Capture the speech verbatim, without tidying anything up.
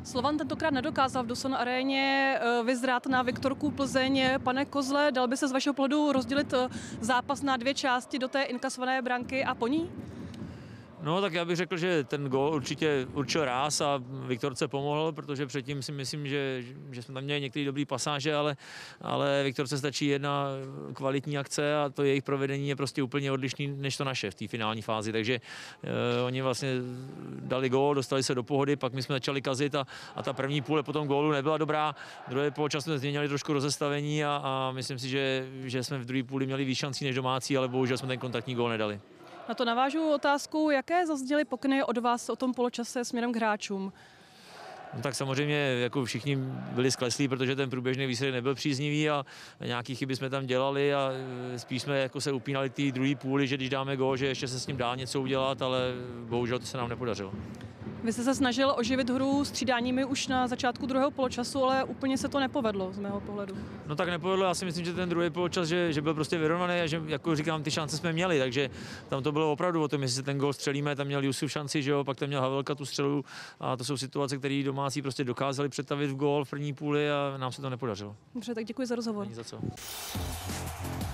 Slovan tentokrát nedokázal v Dawson aréně vyzrát na Viktorku Plzeň. Pane Kozle, dal by se z vašeho pohledu rozdělit zápas na dvě části do té inkasované branky a po ní? No tak já bych řekl, že ten gól určitě určil ráz a Viktorce pomohl, protože předtím si myslím, že, že jsme tam měli některé dobré pasáže, ale, ale Viktorce stačí jedna kvalitní akce a to jejich provedení je prostě úplně odlišný než to naše v té finální fázi, takže uh, oni vlastně dali gól, dostali se do pohody, pak my jsme začali kazit a, a ta první půle po tom gólu nebyla dobrá, druhé poločas jsme změnili trošku rozestavení a, a myslím si, že, že jsme v druhé půli měli víc šancí než domácí, ale bohužel jsme ten kontaktní gól nedali. Na to navážu otázku, jaké zazněly pokyny od vás o tom poločase směrem k hráčům? No tak samozřejmě jako všichni byli skleslí, protože ten průběžný výsledek nebyl příznivý a nějaký chyby jsme tam dělali a spíš jsme jako se upínali té druhé půli, že když dáme gól, že ještě se s ním dá něco udělat, ale bohužel to se nám nepodařilo. Vy jste se snažil oživit hru střídáními už na začátku druhého poločasu, ale úplně se to nepovedlo z mého pohledu. No tak nepovedlo, já si myslím, že ten druhý poločas, že, že byl prostě vyrovnaný a že, jako říkám, ty šance jsme měli, takže tam to bylo opravdu o tom, jestli ten gól střelíme, tam měl Jusuf šanci, že jo, pak tam měl Havelka tu střelu a to jsou situace, které domácí prostě dokázali přetavit v gól v první půli a nám se to nepodařilo. Dobře, tak děkuji za rozhovor. Není za co.